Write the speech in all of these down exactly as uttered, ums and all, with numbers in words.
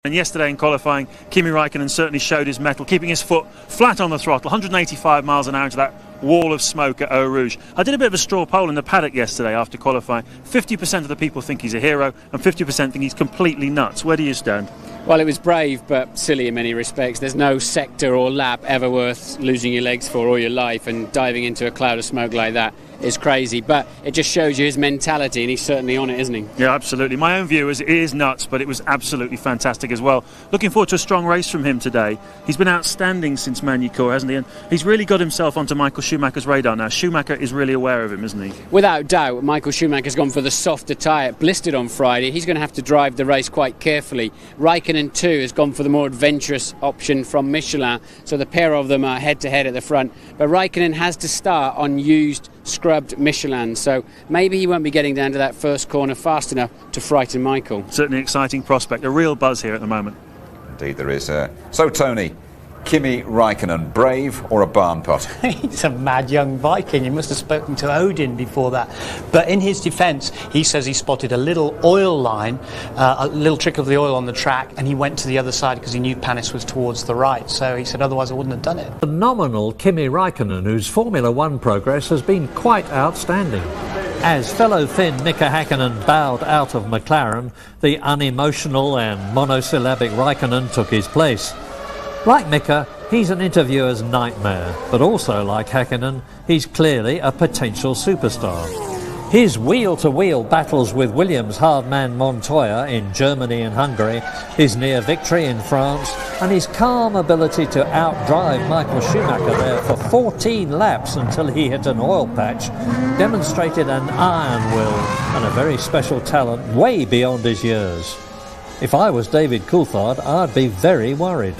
And yesterday in qualifying, Kimi Raikkonen certainly showed his mettle, keeping his foot flat on the throttle, one hundred eighty-five miles an hour into that wall of smoke at Eau Rouge. I did a bit of a straw poll in the paddock yesterday after qualifying. fifty percent of the people think he's a hero and fifty percent think he's completely nuts. Where do you stand? Well, it was brave but silly in many respects. There's no sector or lap ever worth losing your legs for all your life, and diving into a cloud of smoke like that is crazy. But it just shows you his mentality, and he's certainly on it, isn't he? Yeah, absolutely. My own view is it is nuts, but it was absolutely fantastic as well. Looking forward to a strong race from him today. He's been outstanding since Magny-Cours, hasn't he? And he's really got himself onto Michael Schumacher's radar now. Schumacher is really aware of him, isn't he? Without doubt, Michael Schumacher's gone for the softer tyre, blistered on Friday. He's going to have to drive the race quite carefully. Raikkonen too has gone for the more adventurous option from Michelin, so the pair of them are head-to-head at the front. But Raikkonen has to start on used, scrubbed Michelin, so maybe he won't be getting down to that first corner fast enough to frighten Michael. Certainly an exciting prospect, a real buzz here at the moment. Indeed there is. Uh, so Tony, Kimi Raikkonen, brave or a barn pot? He's a mad young Viking. He must have spoken to Odin before that. But in his defence, he says he spotted a little oil line, uh, a little trick of the oil on the track, and he went to the other side because he knew Panis was towards the right. So he said, otherwise I wouldn't have done it. Phenomenal Kimi Raikkonen, whose Formula One progress has been quite outstanding. As fellow Finn Mika Häkkinen bowed out of McLaren, the unemotional and monosyllabic Raikkonen took his place. Like Mika, he's an interviewer's nightmare, but also like Häkkinen, he's clearly a potential superstar. His wheel-to-wheel battles with Williams' hardman Montoya in Germany and Hungary, his near victory in France, and his calm ability to outdrive Michael Schumacher there for fourteen laps until he hit an oil patch, demonstrated an iron will and a very special talent way beyond his years. If I was David Coulthard, I'd be very worried.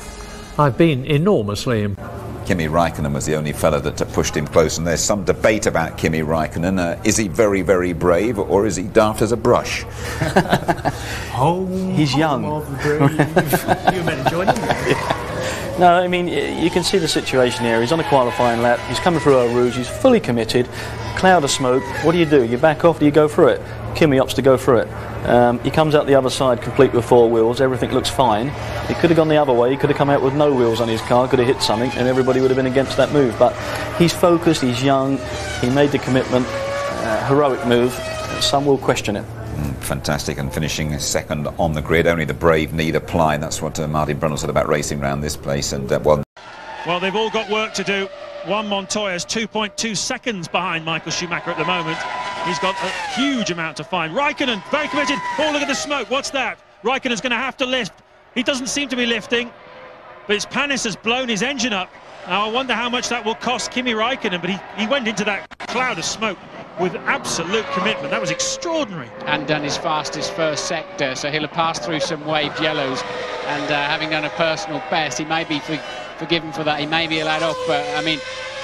I've been enormously impressed. Kimi Raikkonen was the only fella that pushed him close, and there's some debate about Kimi Raikkonen. Uh, is he very, very brave, or is he daft as a brush? Oh, he's young. You better join him. Yeah. No, I mean, you can see the situation here. He's on a qualifying lap. He's coming through Eau Rouge. He's fully committed. Cloud of smoke. What do you do? You back off? Do you go through it? Kimi opts to go through it. Um, he comes out the other side complete with four wheels. Everything looks fine. He could have gone the other way. He could have come out with no wheels on his car, could have hit something, and everybody would have been against that move. But he's focused, he's young, he made the commitment. Uh, heroic move. Some will question it. Mm, fantastic, and finishing second on the grid. Only the brave need apply. That's what uh, Martin Brundle said about racing around this place. And uh, well, Well, they've all got work to do. Juan Montoya is two point two seconds behind Michael Schumacher at the moment. He's got a huge amount to find. Raikkonen, very committed. Oh, look at the smoke. What's that? Raikkonen's going to have to lift. He doesn't seem to be lifting, but it's Panis has blown his engine up. Now, I wonder how much that will cost Kimi Raikkonen, but he, he went into that cloud of smoke with absolute commitment. That was extraordinary. And done his fastest first sector, so he'll have passed through some waved yellows, and uh, having done a personal best, he may be for, forgiven for that. He may be allowed off, but I mean,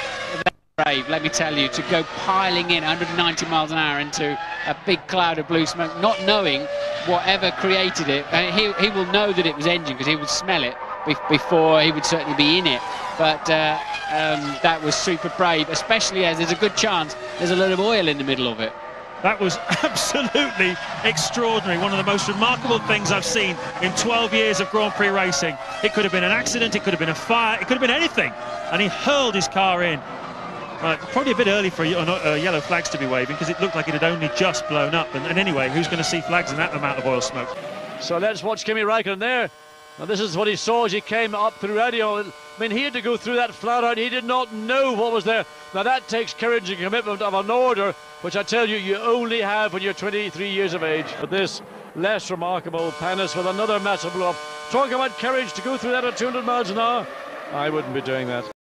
brave, let me tell you, to go piling in one hundred ninety miles an hour into a big cloud of blue smoke, not knowing whatever created it. Uh, he, he will know that it was engine because he would smell it be before he would certainly be in it. But uh, um, that was super brave, especially as there's a good chance there's a load of oil in the middle of it. That was absolutely extraordinary. One of the most remarkable things I've seen in twelve years of Grand Prix racing. It could have been an accident, it could have been a fire, it could have been anything. And he hurled his car in. Right, probably a bit early for uh, yellow flags to be waving because it looked like it had only just blown up. And, and anyway, who's going to see flags in that amount of oil smoke? So let's watch Kimi Raikkonen there. Now this is what he saw as he came up through radio. I mean, he had to go through that flat out. He did not know what was there. Now that takes courage and commitment of an order, which I tell you, you only have when you're twenty-three years of age. But this less remarkable Panis with another massive blow up. Talk about courage to go through that at two hundred miles an hour. I wouldn't be doing that.